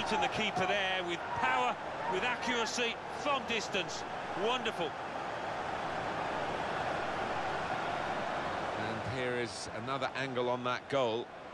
beaten the keeper there with power, with accuracy, from distance. Wonderful. And here is another angle on that goal.